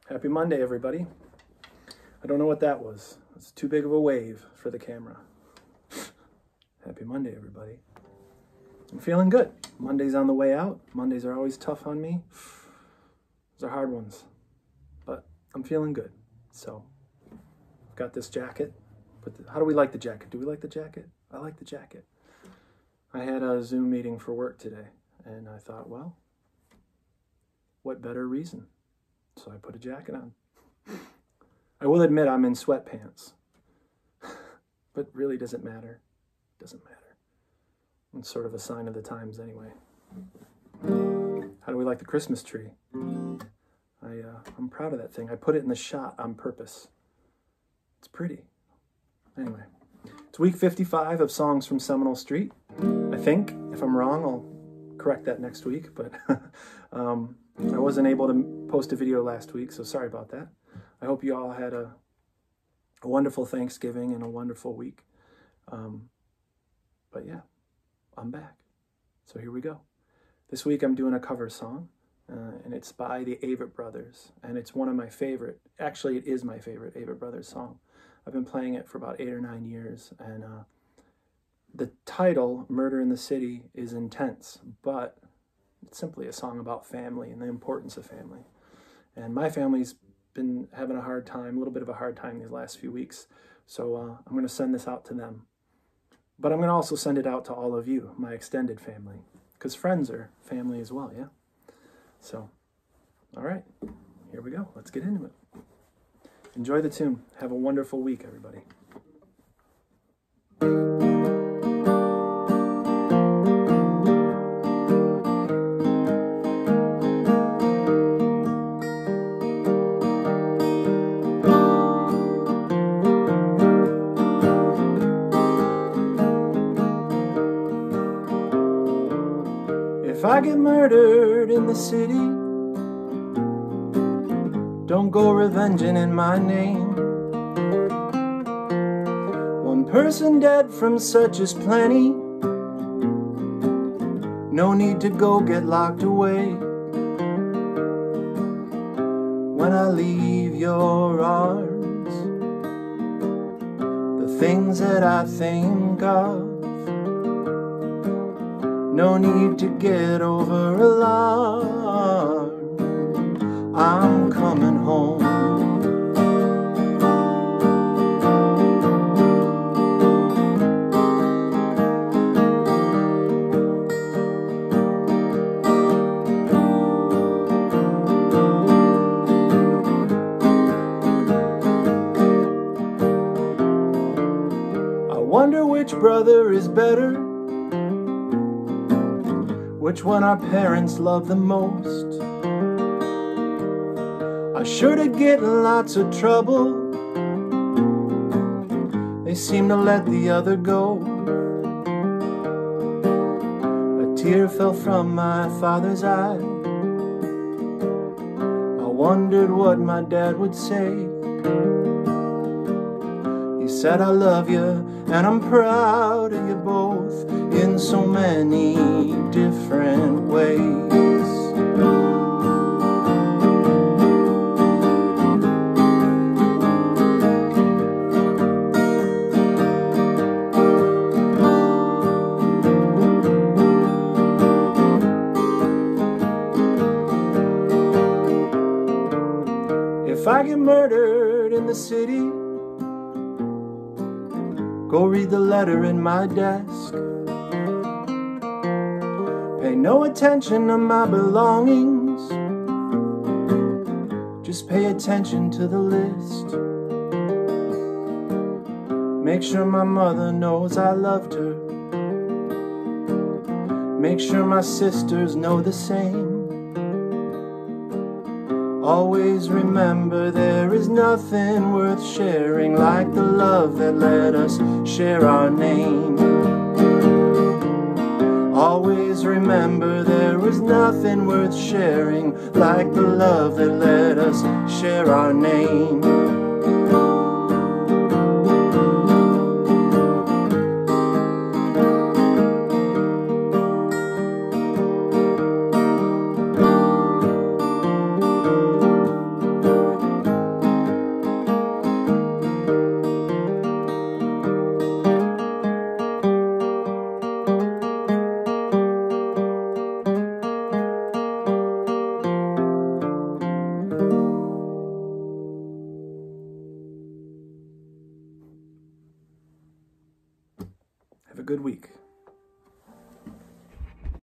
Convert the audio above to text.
Happy Monday, everybody. I don't know what that was. It's too big of a wave for the camera. Happy Monday, everybody. I'm feeling good. Monday's on the way out. Mondays are always tough on me. Those are hard ones. But I'm feeling good. So, I've got this jacket. How do we like the jacket? Do we like the jacket? I like the jacket. I had a Zoom meeting for work today, and I thought, well, what better reason? So I put a jacket on. I will admit I'm in sweatpants, but really doesn't matter. Doesn't matter. It's sort of a sign of the times anyway. How do we like the Christmas tree? I'm proud of that thing. I put it in the shot on purpose. It's pretty. Anyway, it's week 55 of Songs from Seminole Street. I think. If I'm wrong, I'll correct that next week, but I wasn't able to post a video last week, so sorry about that. I hope you all had a wonderful Thanksgiving and a wonderful week. But yeah, I'm back. So here we go. This week I'm doing a cover song, and it's by the Avett Brothers, and it's one of my favorite, actually it is my favorite Avett Brothers song. I've been playing it for about 8 or 9 years, and the title, Murder in the City, is intense, but it's simply a song about family and the importance of family. And my family's been having a hard time, a little bit of a hard time these last few weeks, so I'm going to send this out to them. But I'm going to also send it out to all of you, my extended family, because friends are family as well, yeah? So, all right, here we go. Let's get into it. Enjoy the tune. Have a wonderful week, everybody. If I get murdered in the city, don't go revenging in my name. One person dead from such is plenty. No need to go get locked away. When I leave your arms, the things that I think of, no need to get over alarm. I'm coming home. I wonder which brother is better, which one our parents love the most. I sure did get in lots of trouble. They seem to let the other go. A tear fell from my father's eye. I wondered what my dad would say. He said, I love you and I'm proud of you both in so many different ways. If I get murdered in the city, go read the letter in my desk. Pay no attention to my belongings, just pay attention to the list. Make sure my mother knows I loved her. Make sure my sisters know the same. Always remember there is nothing worth sharing like the love that let us share our name. Always remember there is nothing worth sharing like the love that let us share our name. good week.